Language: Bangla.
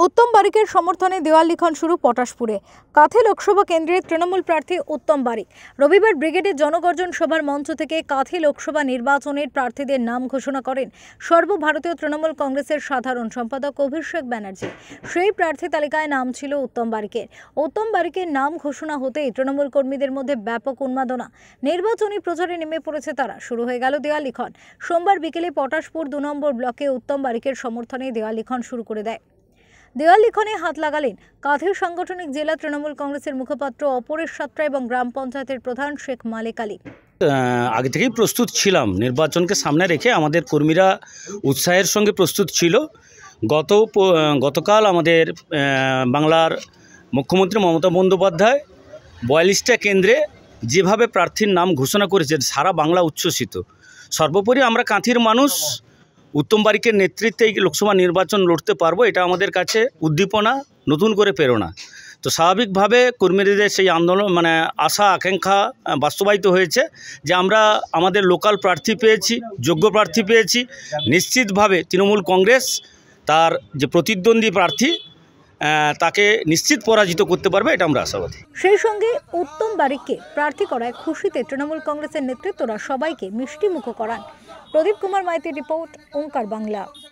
উত্তম বারিকের সমর্থনে দেওয়াল লিখন শুরু পটাশপুরে। কাঁথি লোকসভা কেন্দ্রের তৃণমূল প্রার্থী উত্তম বারিক রবিবার ব্রিগেডের জনগর্জন সভার মঞ্চ থেকে কাঁথি লোকসভা নির্বাচনের প্রার্থীদের নাম ঘোষণা করেন সর্বভারতীয় তৃণমূল কংগ্রেসের সাধারণ সম্পাদক অভিষেক ব্যানার্জি। সেই প্রার্থী তালিকায় নাম ছিল উত্তম বারিকের। উত্তম বারিকের নাম ঘোষণা হতেই তৃণমূল কর্মীদের মধ্যে ব্যাপক উন্মাদনা। নির্বাচনী প্রচারে নেমে পড়েছে তারা। শুরু হয়ে গেল দেওয়াল লিখন। সোমবার বিকেলে পটাশপুর 2 নম্বর ব্লকে উত্তম বারিকের সমর্থনে দেওয়াল লিখন শুরু করে দেয়। দেওয়াল লিখনে হাত লাগালেন কাঁথির সাংগঠনিক জেলা তৃণমূল কংগ্রেসের মুখপাত্র অপরেশ সাত্রা এবং গ্রাম পঞ্চায়েতের প্রধান শেখ মালেক আলী। আগে থেকেই প্রস্তুত ছিলাম, নির্বাচনকে সামনে রেখে আমাদের কর্মীরা উৎসাহের সঙ্গে প্রস্তুত ছিল। গতকাল আমাদের বাংলার মুখ্যমন্ত্রী মমতা বন্দ্যোপাধ্যায় 42টা কেন্দ্রে যেভাবে প্রার্থীর নাম ঘোষণা করেছেন সারা বাংলা উচ্ছ্বসিত। সর্বোপরি আমরা কাঁথির মানুষ উত্তম বারিকের নেতৃত্বে এই লোকসভা নির্বাচন লড়তে পারবো, এটা আমাদের কাছে উদ্দীপনা, নতুন করে প্রেরণা। তো স্বাভাবিকভাবে কর্মীদের সেই আন্দোলন আশা আকাঙ্ক্ষা বাস্তবায়িত হয়েছে যে আমরা আমাদের লোকাল প্রার্থী পেয়েছি, যোগ্য প্রার্থী পেয়েছি। নিশ্চিতভাবে তৃণমূল কংগ্রেস তার যে প্রতিদ্বন্দ্বী প্রার্থী তাকে নিশ্চিত পরাজিত করতে পারবে, এটা আমরা আশাবাদী। সেই সঙ্গে উত্তম বারিককে প্রার্থী করায় খুশিতে তৃণমূল কংগ্রেসের নেতৃত্বরা সবাইকে মিষ্টিমুখ করান। প্রদীপ কুমার মাইতির রিপোর্ট, ওঙ্কার বাংলা।